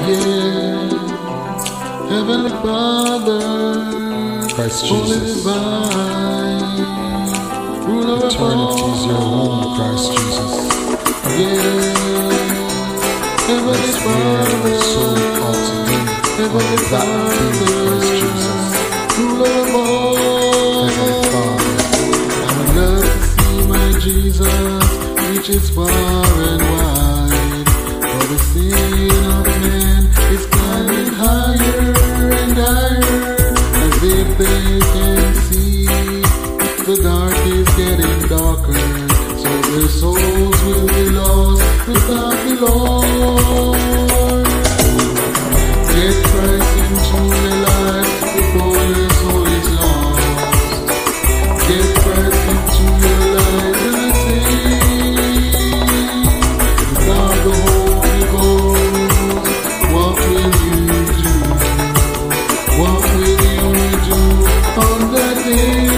Yeah, Heavenly Father, Christ Holy Jesus. Divine, ruler of Eternity is your all. home, Christ Jesus. Yeah, Heavenly That's where Father, our soul ought to be. Heavenly That be Christ Father, Jesus. ruler of all. Heavenly Father, I would love to see my Jesus reaches far and wide. For the sin of man is climbing higher and higher. As if they can see, the dark is getting darker. So their souls will be lost without the Lord. Get Christ into your life before your soul is lost. Get Christ into your life, I say. Without the Holy Ghost, what will you do? What will you do on that day?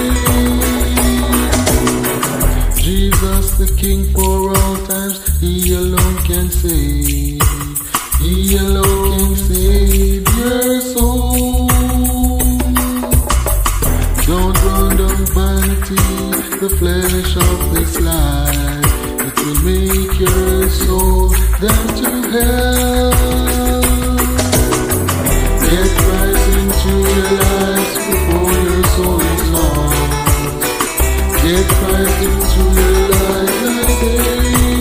Jesus the King for all times, He alone can save. He alone can save your soul. Don't run down vanity, the flesh of this life. It will make your soul down to hell. Get Christ into your life before your soul is lost. Get Christ into your life, I say.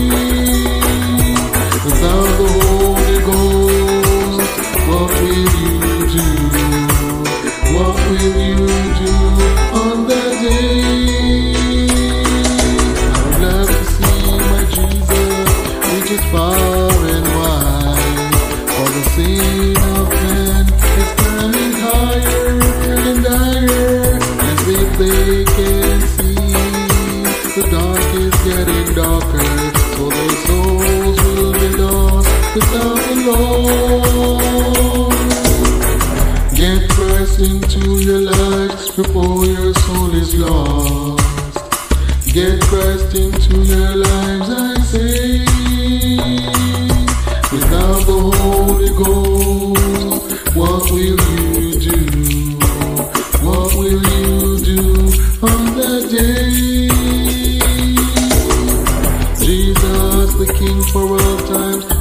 Without the Holy Ghost, what will you do? What will you do on that day? I would love to see my Jesus reach as far and wide. For the sin of man is climbing higher and higher. As if they can see, the dark is getting darker. So their souls will be lost without the Lord. Get Christ into your life before your soul is lost. Get Christ into your lives, I say. Without the Holy Ghost, what will you do? What will you do on that day? Jesus, the King for all times,